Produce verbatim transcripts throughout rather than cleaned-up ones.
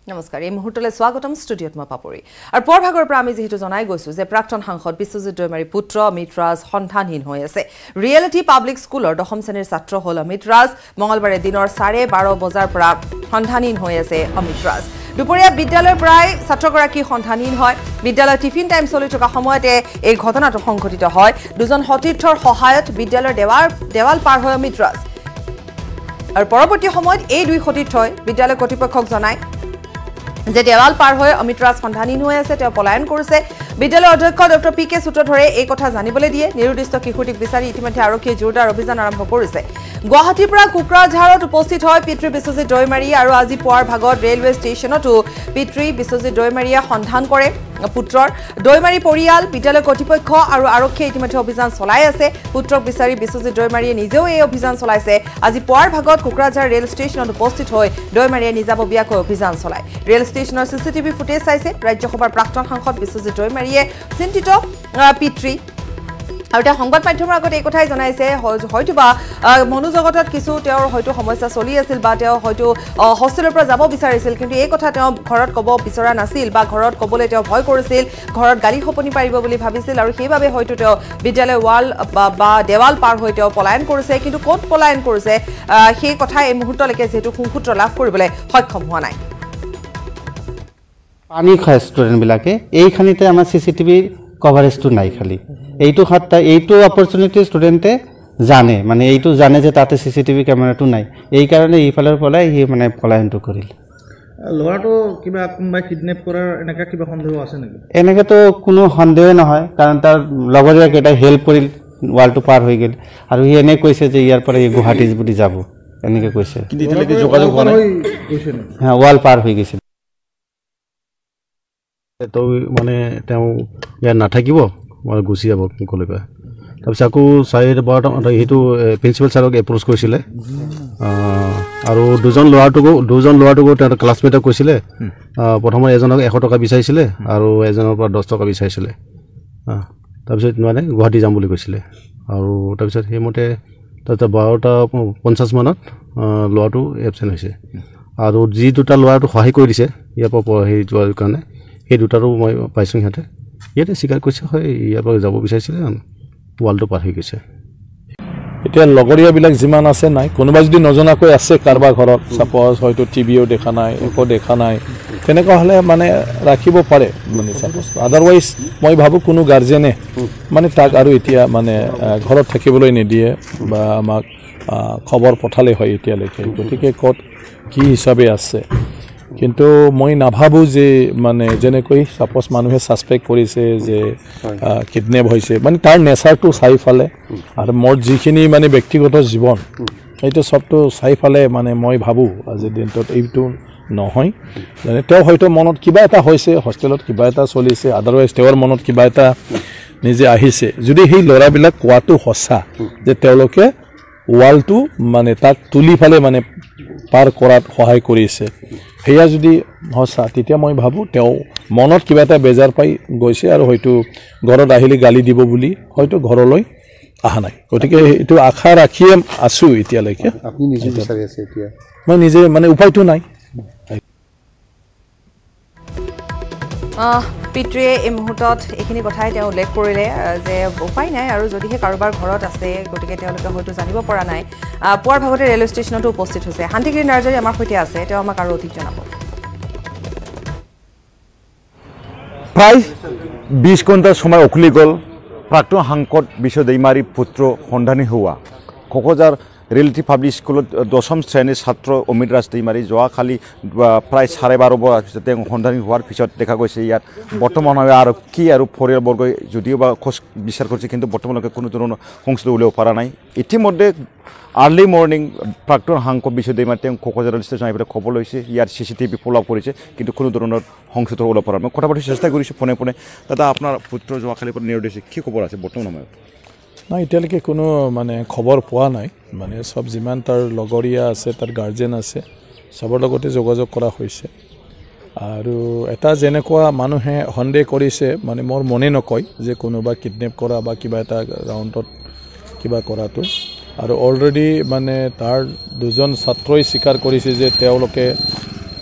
নমস্কাৰ এই মুহূৰ্তলৈ স্বাগতম ষ্টুডিঅ'ত মই পাপৰি আৰু পৰ ভাগৰ পৰা আমি যেহেতু জনাই গৈছো যে প্ৰাক্তন সাংসদ বিশ্বজিৎ দৈমাৰী পুত্ৰ অমিত ৰাজ সন্ধানহীন হৈ আছে ৰিয়েলিটি পাব্লিক স্কুলৰ দশম শ্ৰেণীৰ ছাত্ৰ হ'ল অমিত ৰাজ মঙলবাৰে দিনৰ চাৰে বাৰ বজাৰ পৰা সন্ধানহীন হৈ আছে অমিত ৰাজ দুপৰীয়া বিদ্যালয়ৰ প্ৰায় ছাত্ৰগৰাকী সন্ধানহীন হয় বিদ্যালয় টিফিন টাইম চলি থকা সময়তে এই ঘটনাটো সংঘটিত হয় দুজন সতীৰ্থৰ সহায়ত বিদ্যালয়ৰ দেৱাল দেৱাল পাৰ হৈ অমিত ৰাজ আৰু পৰৱৰ্তী সময়ত এই দুই সতীৰ্থই বিদ্যালয় কৰ্তৃপক্ষক জনায় যে দেৱাল পাৰ হৈ অমিত ৰাজ সন্ধানহীন হৈ আছে তেওঁ পলায়ন কৰিছে বিদ্যালয়ৰ অধ্যক্ষ ডক্টৰ পি কে সূত্ৰধৰে এই কথা জানিবলৈ দিয়ে নিৰুদ্দিষ্ট কিশোৰীক বিচাৰি ইতিমধ্যে আৰক্ষীয়ে জোৰদাৰ অভিযান আৰম্ভ কৰিছে গুৱাহাটীৰ পৰা কোকৰাঝাৰত উপস্থিত হয় পিতৃ বিশ্বজিৎ দৈমাৰী আৰু আজি পুৱাৰ ভাগত ৰেলৱে ষ্টেচনতো পিতৃ বিশ্বজিৎ দৈমাৰীয়ে সন্ধান কৰে পুত্ৰৰ দৈমাৰী পৰিয়াল বিদ্যালয় কৰ্তৃপক্ষ আৰু আৰক্ষীয়ে ইতিমধ্যে অভিযান চলাই আছে পুত্ৰক বিচাৰি বিশ্বজিৎ দৈমাৰীয়ে নিজেও এই অভিযান চলাইছে আজি পুৱাৰ ভাগত কোকৰাঝাৰ ৰেল ষ্টেচনত উপস্থিত হৈ দৈমাৰীয়ে নিজাববীয়াকৈ অভিযান চলায় ৰেল ষ্টেচনৰ চিচিটিভি ফুটেজ চাইছে ৰাজ্যসভাৰ প্ৰাক্তন সাংসদ বিশ্বজিৎ দৈমাৰীয়ে চিন্তিত পিতৃ আৰু তেওঁ সংবাদ মাধ্যমৰ আগত এই কথাই জনাইছে হয়তো বা মনোজগতত কিছু তেওঁৰ হয়তো সমস্যা চলি আছিল বা তেওঁ হয়তো হোষ্টেলৰ পৰা যাব বিচাৰিছিল কিন্তু এই কথা তেওঁ ঘৰত ক'ব বিচৰা নাছিল বা ঘৰত ক'বলৈ তেওঁ ভয় কৰিছিল ঘৰত গালি খপনি পাৰিব বুলি ভাবিছিল আৰু সেইবাবে হয়তো তেওঁ বিদ্যালয় ৱাল বা দেৱাল পাৰ হৈ তেওঁ পলায়ন কৰিছে কিন্তু ক'ত পলায়ন কৰিছে সেই কথা এই মুহূৰ্তলৈকে যেহেতু সুসূত্ৰ লাভ কৰিবলৈ সক্ষম হোৱা নাই পানী খায় ষ্টুডেণ্টবিলাকে এইখিনিতে আমাৰ চি চি টিভিৰ কভাৰেজটো নাই খালি এইটো সাতটা এইটো অপৰচুনিটি ষ্টুডেণ্টে জানে মানে এইটো জানে যে তাতে চি চি টিভি কেমেৰাটো নাই এইকাৰণে এইফালৰ পলাই সি মানে পলায়নটো কৰিল ল'ৰাটো কিবা কোনোবাই কিডনেপ কৰাৰ এনেকুৱা কিবা সন্দেহ আছে নেকি এনেকৈতো কোনো সন্দেহ নহয় কাৰণ তাৰ লগৰীয়া কেইটাই হেল্প কৰিল ৱালটো পাৰ হৈ গ'ল আৰু সি এনে কৈছে যে ইয়াৰ পৰা এই গুৱাহাটী বুলি যাব এনেকৈ কৈছে যোগাযোগ হোৱা নাই হা ৱাল পাৰ হৈ গৈছিল তো মানে তেওঁ ইয়াত নাথাকিব মই গুচি যাব ক'লে কয় তাৰপিছত আকৌ চাৰি বাৰটা সেইটো প্ৰিন্সিপাল ছাৰক এপ্ৰ'চ কৰিছিলে আৰু দুজন ল'ৰাটোকো দুজন ল'ৰাটোকো তেওঁ ক্লাছমেটক কৈছিলে প্ৰথমতে এজনক এশ টকা বিচাৰিছিলে আৰু এজনৰ পৰা দহ টকা বিচাৰিছিলে তাৰপিছত মানে গুৱাহাটী যাম বুলি কৈছিলে আৰু তাৰপিছত সেইমতে তাৰপিছত বাৰটা পঞ্চাছ মানত ল'ৰাটো এবচেণ্ট হৈছে আৰু যি দুটা ল'ৰাটো সহায় কৰি দিছে ইয়াৰ পৰা হেৰি যোৱাৰ কাৰণে সেই দুটাৰো মই পাইছোঁ সিহঁতে ইয়াতে স্বীকাৰ কৰিছে হয় ইয়াৰ পৰা যাব বিচাৰিছিলে ৱালটো পাৰ হৈ গৈছে এতিয়া লগৰীয়াবিলাক যিমান আছে নাই কোনোবা যদি নজনাকৈ আছে কাৰোবাৰ ঘৰত ছাপ'জ হয়তো টিভিও দেখা নাই একো দেখা নাই তেনেকুৱা হ'লে মানে ৰাখিব পাৰে মানে ছাপ'জ আদাৰৱাইজ মই ভাবোঁ কোনো গাৰ্জেনে মানে তাক আৰু এতিয়া মানে ঘৰত থাকিবলৈ নিদিয়ে বা আমাক খবৰ পঠালে হয় এতিয়ালৈকে গতিকে ক'ত কি হিচাপে আছে কিন্তু মই নাভাবোঁ যে মানে যেনেকৈ ছাপ'জ মানুহে ছাছপেক্ট কৰিছে যে কিডনেপ হৈছে মানে তাৰ নেচাৰটো চাৰিফালে আৰু মোৰ যিখিনি মানে ব্যক্তিগত জীৱন সেইটো চবটো চাৰিফালে মানে মই ভাবোঁ আজিৰ দিনটোত এইটো নহয় মানে তেওঁ হয়তো মনত কিবা এটা হৈছে হোষ্টেলত কিবা এটা চলিছে আদাৰৱাইজ তেওঁৰ মনত কিবা এটা নিজে আহিছে যদি সেই ল'ৰাবিলাক কোৱাটো সঁচা যে তেওঁলোকে ৱালটো মানে তাক তুলি ফালে মানে পাৰ কৰাত সহায় কৰিছে সেয়া যদি সঁচা তেতিয়া মই ভাবোঁ তেওঁ মনত কিবা এটা বেজাৰ পাই গৈছে আৰু হয়তো ঘৰত আহিলে গালি দিব বুলি হয়তো ঘৰলৈ অহা নাই গতিকে এইটো আশা ৰাখিয়ে আছোঁ এতিয়ালৈকে আপুনি নিজে বিচাৰি আছে এতিয়া মই নিজে মানে উপায়টো নাই পিতৃয়ে এই মুহূৰ্তত এইখিনি কথাই তেওঁ উল্লেখ কৰিলে যে উপায় নাই আৰু যদিহে কাৰোবাৰ ঘৰত আছে গতিকে তেওঁলোকে হয়তো জানিব পৰা নাই পুৱাৰ ভাগতে ৰেলৱে ষ্টেচনতো উপস্থিত হৈছে শান্তিগিৰি নাৰ্জাৰী আমাৰ সৈতে আছে তেওঁ আমাক আৰু অধিক জনাব প্ৰায় বিশ ঘণ্টাৰ সময় উকলি গ'ল প্ৰাক্তন সাংসদ বিশ্বজিৎ দৈমাৰী পুত্ৰ সন্ধানী হোৱা কোকৰাঝাৰ ৰিয়েলিটি পাব্লিক স্কুলত দশম শ্ৰেণীৰ ছাত্ৰ অমিত ৰাজ দৈমাৰী যোৱাকালি প্ৰায় চাৰে বাৰ বজাৰ পিছত তেওঁ সন্ধানী হোৱাৰ পিছত দেখা গৈছে ইয়াত বৰ্তমানভাৱে আৰক্ষী আৰু পৰিয়ালবৰ্গই যদিও বা খোজ বিচাৰ কৰিছে কিন্তু বৰ্তমানলৈকে কোনো ধৰণৰ সংস্কৃতি উলিয়াব পৰা নাই ইতিমধ্যে আৰ্লি মৰ্ণিং প্ৰাক্তন সাংসদ বিশ্বজিৎ দৈমাৰী তেওঁ কোকৰাঝাৰ ষ্টেচন আহি পেলাই খবৰ লৈছে ইয়াৰ C C TV follow' up কৰিছে কিন্তু কোনো ধৰণৰ সংস্কৃতি ওলাব পৰা নাই কথা পাতি চেষ্টা কৰিছোঁ ফোনে ফোনে দাদা আপোনাৰ পুত্ৰ যোৱাকালিৰ পৰা নিৰুদ্দেশ কি খবৰ আছে বৰ্তমান সময়ত নাই এতিয়ালৈকে কোনো মানে খবৰ পোৱা নাই মানে চব যিমান তাৰ লগৰীয়া আছে তাৰ গাৰ্জেন আছে চবৰ লগতে যোগাযোগ কৰা হৈছে আৰু এটা যেনেকুৱা মানুহে সন্দেহ কৰিছে মানে মোৰ মনে নকয় যে কোনোবা কিডনেপ কৰা বা কিবা এটা ৰাউণ্ডত কিবা কৰাটো আৰু অলৰেডি মানে তাৰ দুজন ছাত্ৰই স্বীকাৰ কৰিছে যে তেওঁলোকে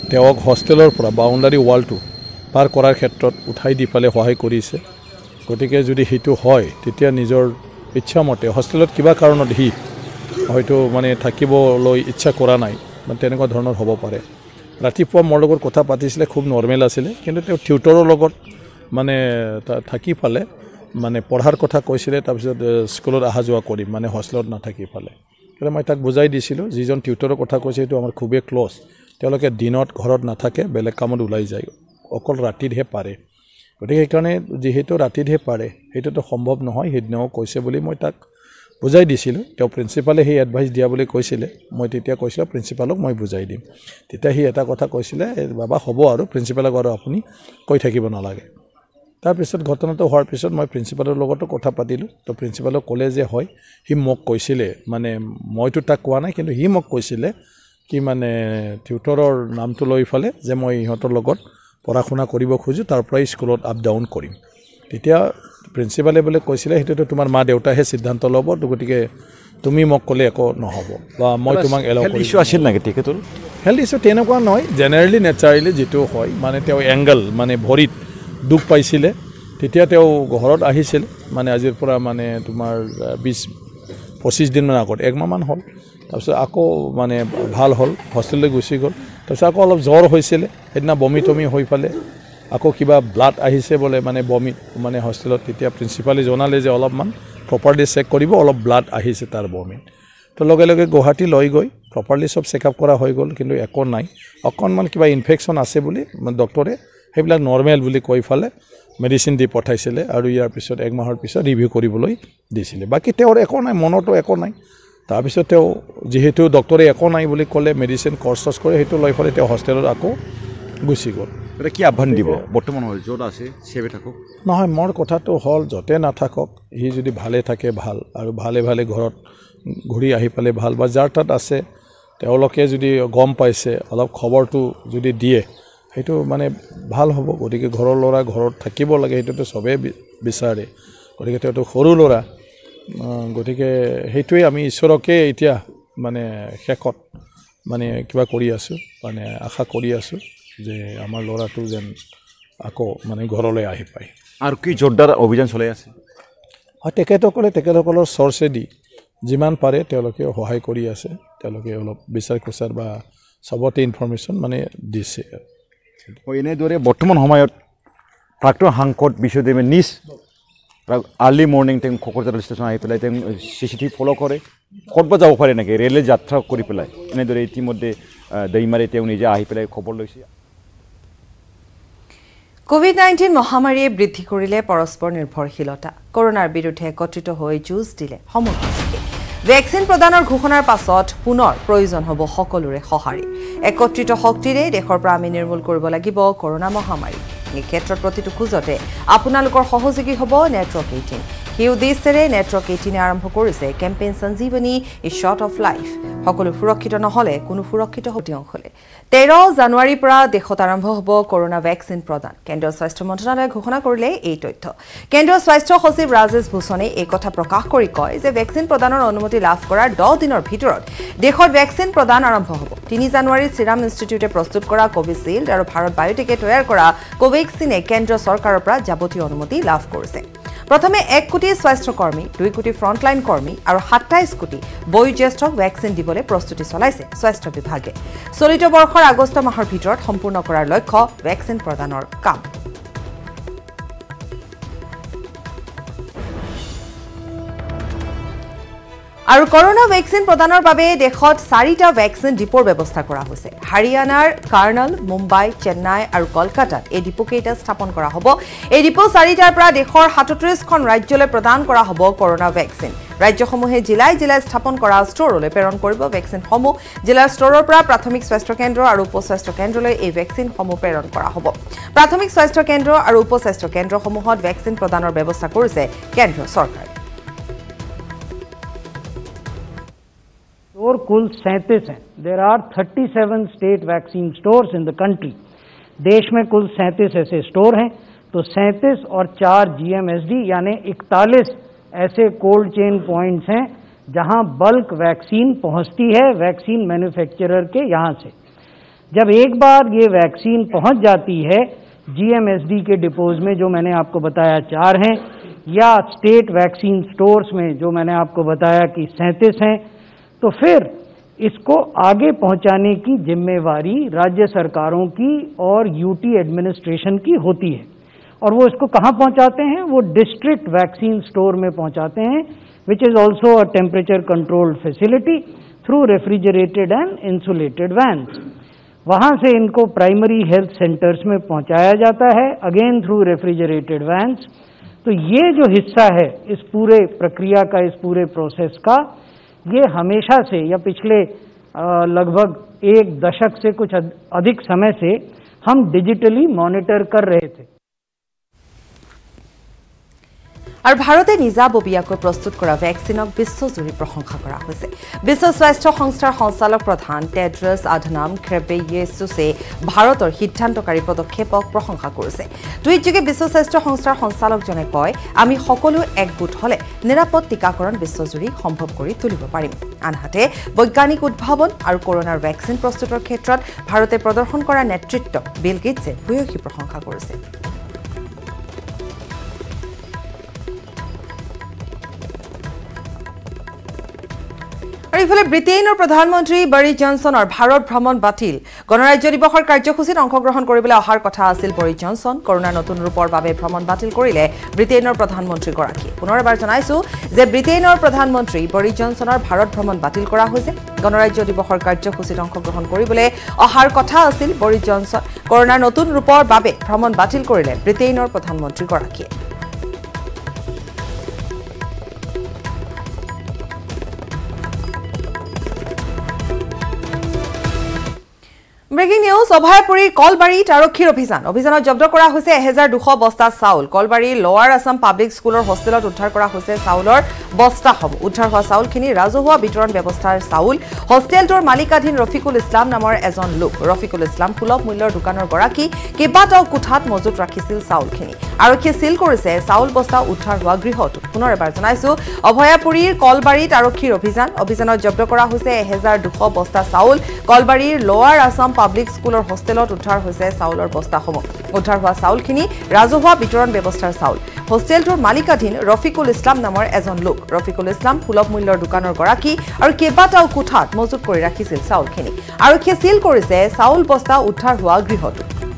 তেওঁক হষ্টেলৰ পৰা বাউণ্ডাৰী ৱালটো পাৰ কৰাৰ ক্ষেত্ৰত উঠাই দি পেলাই সহায় কৰিছে। গতিকে যদি সেইটো হয় তেতিয়া নিজৰ ইচ্ছামতে হোষ্টেলত কিবা কাৰণত সি হয়তো মানে থাকিবলৈ ইচ্ছা কৰা নাই মানে তেনেকুৱা ধৰণৰ হ'ব পাৰে। ৰাতিপুৱা মোৰ লগত কথা পাতিছিলে, খুব নৰ্মেল আছিলে, কিন্তু তেওঁ টিউটৰৰ লগত মানে থাকি পালে মানে পঢ়াৰ কথা কৈছিলে, তাৰপিছত স্কুলত অহা যোৱা কৰিম মানে হোষ্টেলত নাথাকি পালে। কিন্তু মই তাক বুজাই দিছিলোঁ যিজন টিউটৰৰ কথা কৈছে সেইটো আমাৰ খুবেই ক্ল'জ, তেওঁলোকে দিনত ঘৰত নাথাকে, বেলেগ কামত ওলাই যায়, অকল ৰাতিতহে পাৰে। গতিকে সেইকাৰণে যিহেতু ৰাতিতহে পাৰে সেইটোতো সম্ভৱ নহয়, সেইদিনাও কৈছে বুলি মই তাক বুজাই দিছিলোঁ। তেওঁ প্ৰিন্সিপালে সেই এডভাইচ দিয়া বুলি কৈছিলে, মই তেতিয়া কৈছিলোঁ প্ৰিন্সিপালক মই বুজাই দিম। তেতিয়া সি এটা কথা কৈছিলে, বাবা হ'ব আৰু প্ৰিন্সিপালক আৰু আপুনি কৈ থাকিব নালাগে। তাৰপিছত ঘটনাটো হোৱাৰ পিছত মই প্ৰিন্সিপালৰ লগতো কথা পাতিলোঁ। তো প্ৰিন্সিপালক ক'লে যে হয়, সি মোক কৈছিলে, মানে মইতো তাক কোৱা নাই, কিন্তু সি মোক কৈছিলে কি মানে টিউটৰৰ নামটো লৈ ফালে যে মই ইহঁতৰ লগত পঢ়া শুনা কৰিব খোজোঁ, তাৰ পৰাই স্কুলত আপ ডাউন কৰিম। তেতিয়া প্ৰিন্সিপালে বোলে কৈছিলে সেইটোতো তোমাৰ মা দেউতাহে সিদ্ধান্ত ল'ব, গতিকে তুমি মোক ক'লে একো নহ'ব বা মই তোমাক এলাউ কৰিম। ইছ্যু আছিল নেকি তেখেতৰ? হেল্থ ইছ্যু তেনেকুৱা নহয়, জেনেৰেলি নেচাৰেলি যিটো হয় মানে তেওঁ এংগল মানে ভৰিত দুখ পাইছিলে, তেতিয়া তেওঁ ঘৰত আহিছিল মানে আজিৰ পৰা মানে তোমাৰ বিছ পঁচিছ দিনমান আগত, একমাহমান হ'ল। তাৰপিছত আকৌ মানে ভাল হ'ল, হোষ্টেললৈ গুচি গ'ল। তাৰপিছত আকৌ অলপ জ্বৰ হৈছিলে, সেইদিনা বমি টমি হৈ পালে আকৌ কিবা ব্লাড আহিছে বোলে মানে বমি মানে হোষ্টেলত। তেতিয়া প্ৰিন্সিপালে জনালে যে অলপমান প্ৰপাৰলি চেক কৰিব, অলপ ব্লাড আহিছে তাৰ বমিত। তো লগে লগে গুৱাহাটী লৈ গৈ প্ৰপাৰলি চব চেকআপ কৰা হৈ গ'ল, কিন্তু একো নাই, অকণমান কিবা ইনফেকশ্যন আছে বুলি ডক্টৰে সেইবিলাক নৰ্মেল বুলি কৈ ফালে মেডিচিন দি পঠাইছিলে, আৰু ইয়াৰ পিছত এক মাহৰ পিছত ৰিভিউ কৰিবলৈ দিছিলে। বাকী তেওঁৰ একো নাই, মনতো একো নাই। তাৰপিছত তেওঁ যিহেতু ডক্টৰে একো নাই বুলি ক'লে, মেডিচিন কৰ্চ চৰ্চ কৰে, সেইটো লৈ ফালে তেওঁ হোষ্টেলত আকৌ গুচি গ'ল। এতিয়া কি আহ্বান দিব বৰ্তমান য'ত আছে চেভে থাকক? নহয়, মোৰ কথাটো হ'ল য'তে নাথাকক সি যদি ভালে থাকে ভাল, আৰু ভালে ভালে ঘৰত ঘূৰি আহি পালে ভাল, বা যাৰ তাত আছে তেওঁলোকে যদি গম পাইছে অলপ খবৰটো যদি দিয়ে সেইটো মানে ভাল হ'ব। গতিকে ঘৰৰ ল'ৰা ঘৰত থাকিব লাগে, সেইটোতো চবেই বিচাৰে। গতিকে তেওঁতো সৰু ল'ৰা, গতিকে সেইটোৱে আমি ঈশ্বৰকে এতিয়া মানে শেষত মানে কিবা কৰি আছোঁ, মানে আশা কৰি আছোঁ যে আমাৰ ল'ৰাটো যেন আকৌ মানে ঘৰলৈ আহি পায়। আৰু কি জোৰদাৰ অভিযান চলাই আছে? হয়, তেখেতসকলে তেখেতসকলৰ চৰ্চেদি যিমান পাৰে তেওঁলোকে সহায় কৰি আছে, তেওঁলোকে অলপ বিচাৰ খোচাৰ বা চবতে ইনফৰমেশ্যন মানে দিছে। এনেদৰে বৰ্তমান সময়ত প্ৰাক্তন সাংসদ বিশ্বদেৱে নিজ আৰ্লি মৰ্ণিং তেওঁ কোকৰাঝাৰ ষ্টেচন আহি পেলাই তেওঁ চি চি টিভি ফ'ল' কৰে, ক'ৰবাত যাব পাৰে নেকি ৰেলে যাত্ৰা কৰি পেলাই? এনেদৰে ইতিমধ্যে দৈমাৰে তেওঁ নিজে আহি পেলাই খবৰ লৈছে। কোভিড নাইণ্টিন মহামাৰীয়ে বৃদ্ধি কৰিলে পৰস্পৰ নিৰ্ভৰশীলতা। কৰোনাৰ বিৰুদ্ধে একত্ৰিত হৈ যুঁজ দিলে সমগ্ৰ দেশে। ভেকচিন প্ৰদানৰ ঘোষণাৰ পাছত পুনৰ প্ৰয়োজন হ'ব সকলোৰে সঁহাৰি। একত্ৰিত শক্তিৰে দেশৰ পৰা আমি নিৰ্মূল কৰিব লাগিব কৰোনা মহামাৰী। এই ক্ষেত্ৰত প্ৰতিটো খোজতে আপোনালোকৰ সহযোগী হ'ব নেটৱৰ্ক এইটিন। সেই উদ্দেশ্যেৰে নেটৱৰ্ক এইটিনে আৰম্ভ কৰিছে কেম্পেইন সঞ্জীৱনী ই শ্বট অফ লাইফ। সকলো সুৰক্ষিত নহ'লে কোনো সুৰক্ষিত হ'ব অংশলে। তেৰ জানুৱাৰীৰ পৰা দেশত আৰম্ভ হ'ব কৰোনা ভেকচিন প্ৰদান। কেন্দ্ৰীয় স্বাস্থ্য মন্ত্ৰালয়ে ঘোষণা কৰিলে এই তথ্য। কেন্দ্ৰীয় স্বাস্থ্য সচিব ৰাজেশ ভূষণে এই কথা প্ৰকাশ কৰি কয় যে ভেকচিন প্ৰদানৰ অনুমতি লাভ কৰাৰ দহ দিনৰ ভিতৰত দেশত ভেকচিন প্ৰদান আৰম্ভ হ'ব। তিনি জানুৱাৰীত ছিৰাম ইনষ্টিটিউটে প্ৰস্তুত কৰা কোভিচিল্ড আৰু ভাৰত বায়'টেকে তৈয়াৰ কৰা কোভেক্সিনে কেন্দ্ৰীয় চৰকাৰৰ পৰা যাৱতীয় অনুমতি লাভ কৰিছে। প্ৰথমে এক কোটি স্বাস্থ্যকৰ্মী, দুই কোটি ফ্ৰণ্টলাইন কৰ্মী আৰু সাতাইছ কোটি বয়োজ্যেষ্ঠক ভেকচিন দিবলৈ প্ৰস্তুতি চলাইছে স্বাস্থ্য বিভাগে। চলিত বৰ্ষৰ আগষ্ট মাহৰ ভিতৰত সম্পূৰ্ণ কৰাৰ লক্ষ্য ভেকচিন প্ৰদানৰ কাম। আৰু কৰোনা ভেকচিন প্ৰদানৰ বাবে দেশত চাৰিটা ভেকচিন ডিপোৰ ব্যৱস্থা কৰা হৈছে। হাৰিয়ানাৰ কাৰ্ণাল, মুম্বাই, চেন্নাই আৰু কলকাতাত এই ডিপোকেইটা স্থাপন কৰা হ'ব। এই ডিপো চাৰিটাৰ পৰা দেশৰ সাতত্ৰিছখন ৰাজ্যলৈ প্ৰদান কৰা হ'ব কৰোনা ভেকচিন। ৰাজ্যসমূহে জিলাই জিলাই স্থাপন কৰা ষ্ট'ৰলৈ প্ৰেৰণ কৰিব ভেকচিনসমূহ। জিলাৰ ষ্ট'ৰৰ পৰা প্ৰাথমিক স্বাস্থ্য কেন্দ্ৰ আৰু উপ স্বাস্থ্য কেন্দ্ৰলৈ এই ভেকচিনসমূহ প্ৰেৰণ কৰা হ'ব। প্ৰাথমিক স্বাস্থ্য কেন্দ্ৰ আৰু উপ স্বাস্থ্য কেন্দ্ৰসমূহত ভেকচিন প্ৰদানৰ ব্যৱস্থা কৰিছে কেন্দ্ৰীয় চৰকাৰে। स्टोर कुल सैंतीस हैं। There are thirty seven state vaccine stores in the country. देश में कुल सैंतीस ऐसे स्टोर हैं, तो सैंतीस और चार जीएमएसडी यानी इकतालीस ऐसे कोल्ड चेन पॉइंट्स हैं जहां बल्क वैक्सीन पहुंचती है वैक्सीन मैन्युफैक्चरर के यहां से। जब एक बार ये वैक्सीन पहुंच जाती है जीएमएसडी के डिपोज में, जो मैंने आपको बताया चार हैं, या स्टेट वैक्सीन स्टोर्स में जो मैंने आपको बताया कि सैंतीस हैं, तो फिर इसको आगे पहुंचाने की जिम्मेवारी राज्य सरकारों की और यूटी एडमिनिस्ट्रेशन की होती है। और वो इसको कहाँ पहुंचाते हैं? वो डिस्ट्रिक्ट वैक्सीन स्टोर में पहुंचाते हैं, which is also a temperature controlled facility through refrigerated and insulated vans. वहां से इनको प्राइमरी हेल्थ सेंटर्स में पहुंचाया जाता है, अगेन थ्रू रेफ्रिजरेटेड वैन्स। तो ये जो हिस्सा है इस पूरे प्रक्रिया का, इस पूरे प्रोसेस का, ये हमेशा से या पिछले लगभग एक दशक से कुछ अधिक समय से हम डिजिटली मॉनिटर कर रहे थे। और भारते निजाबबीयाকৈ प्रस्तुत करा वैक्सीनक विश्वजुरी प्रशंसा करा হৈছে। विश्व स्वास्थ्य संस्थार संचालक प्रधान टेड्रस आधनाम घेब्रेयेसुसे भारतर सिद्धान्तकारी पदक्षेपक प्रशंसा কৰিছে। টুইটযোগে विश्व स्वास्थ्य संस्थार संचालकजने कय, আমি সকলো একগোট হলে নিৰাপদ টিকাকৰণ বিশ্বজুৰি সম্ভৱ কৰি তুলিব পাৰিম। আনহাতে বৈজ্ঞানিক উদ্ভাৱন আৰু কৰোনাৰ ভেকচিন প্ৰস্তুতৰ ক্ষেত্ৰত ভাৰতে প্ৰদৰ্শন কৰা নেতৃত্ব বিল গেটছে ভূয়সী প্ৰশংসা কৰিছে। और इफाले ब्रिटेनर प्रधानमंत्री बरिस जॉनसनर भारत भ्रमण बातिल। गणराज्य दिवसर कार्यसूचीत अंशग्रहण কৰিবলৈ অহাৰ কথা আছিল বৰিস জনসন। কৰোনাৰ নতুন ৰূপৰ বাবে ভ্ৰমণ বাতিল কৰিলে ব্ৰিটেনৰ প্ৰধানমন্ত্ৰীগৰাকী। পুনৰ এবাৰ জনাইছো যে ব্ৰিটেনৰ প্ৰধানমন্ত্ৰী বৰিস জনসনৰ ভাৰত ভ্ৰমণ বাতিল কৰা হৈছে। গণৰাজ্য দিৱসৰ কাৰ্যসূচীত অংশগ্ৰহণ কৰিবলৈ অহাৰ কথা আছিল বৰিস জনসন। কৰোনাৰ নতুন ৰূপৰ বাবে ভ্ৰমণ বাতিল কৰিলে ব্ৰিটেনৰ প্ৰধানমন্ত্ৰীগৰাকীয়ে। Breaking news. অভয়াপুরীর কলবাড়ীত আরক্ষীর অভিযান অভিযানত জব্দ করা হয়েছে এহাজাৰ দুশ বস্তা চাউল। কলবাড়ীর লোয়ার আসাম পাব্লিক স্কুলের হোস্টেলত উদ্ধার করা হয়েছে চাউলের বস্তাসমূহ। উদ্ধার হওয়া চাউলখিনি রাজহুয়া বিতরণ ব্যবস্থার চাউল। হোস্টেলটোর মালিকাধীন রফিকুল ইসলাম নামৰ এজন লোক। রফিকুল ইসলাম সুলভ মূল্যৰ দোকানৰ গৰাকী কেইবাটাও কোঠাত মজুত ৰাখিছিল চাউলখিনি। আৰক্ষীয়ে সিল কৰিছে চাউল বস্তা উদ্ধাৰ হোৱা গৃহটো। পুনৰ এবাৰ জনাইছো অভয়াপুরীর কলবাড়ীত আৰক্ষীর অভিযান অভিযানত জব্দ করা হয়েছে এহাজাৰ দুশ বস্তা চাউল। কলবাড়ীর লোয়ার আসাম পাব্লিক স্কুলৰ হোস্টেলত উদ্ধাৰ হৈছে চাউলৰ বস্তাসমূহ। উদ্ধাৰ হোৱা চাউলখিনি ৰাজহুৱা বিতৰণ ব্যৱস্থাৰ চাউল। হোস্টেলটোৰ মালিকাধীন ৰফিকুল ইছলাম নামৰ এজন লোক। ৰফিকুল ইছলাম সুলভ মূল্যৰ দোকানৰ গৰাকী আৰু কেইবাটাও কোঠাত মজুত কৰি ৰাখিছিল চাউলখিনি। আৰক্ষীয়ে সিল কৰিছে চাউল বস্তা উদ্ধাৰ হোৱা গৃহটো।